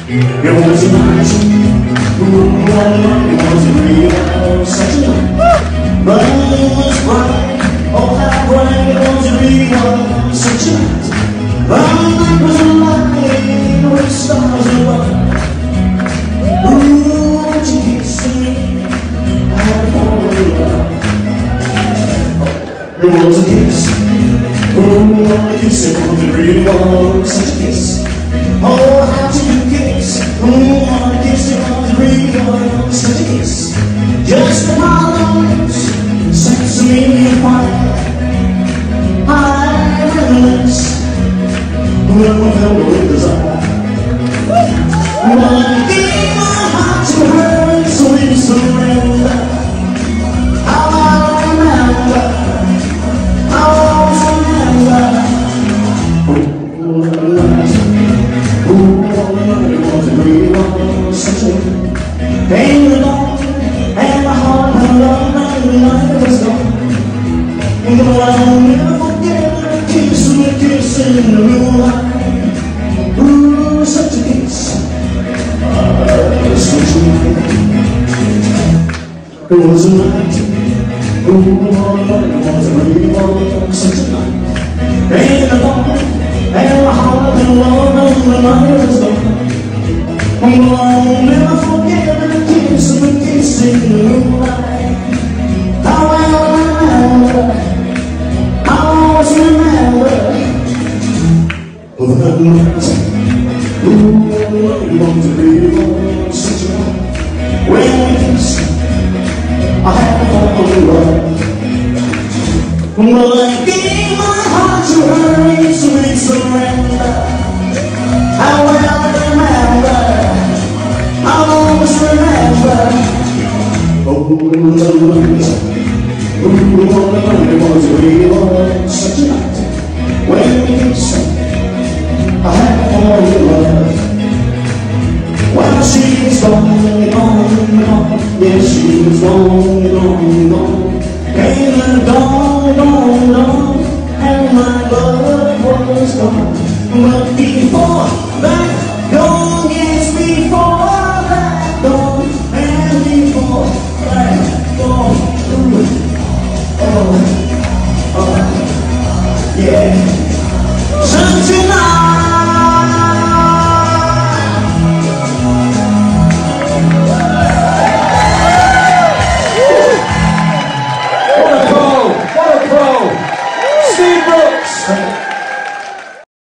It was a night, it was a real such a night. But it was bright, oh how bright it was a real such a night. But the night was alive with stars above. Ooh, won't you kiss me? I fall in love. It was a kiss, ooh, a kiss, it was a real such a kiss. Oh, how do you kiss? Ooh, I kiss it on the real such a kiss. Just a mile sesame and fire. I reminisce when we fell with desire. When I gave my heart to her, so in surrender. How I remember, I always remember. Pain alone, and my heart alone, and the night was gone. And though I'll never forget the kiss and the kiss in the moonlight. Ooh, such a kiss, such a night. It was a night, ooh, it was a real such a night. Pain alone, and my heart alone, and the night was gone. Oh, I'll never forget the kiss and the kiss in the moonlight. How I remember, I always remember. Oh, that night, ooh, it was a real such a night. When we kissed, I had to fall in love. Well, I gave my heart to her in sweet surrender. How I remember, I always remember. Oh, it was a night, ooh, it was a real such a night. When we kissed, I had to fall in love. Well, she was gone, gone, gone. Yes, she was gone, gone, gone. Came and gone, gone, gone. And my love was gone. But before that, gone, yeah.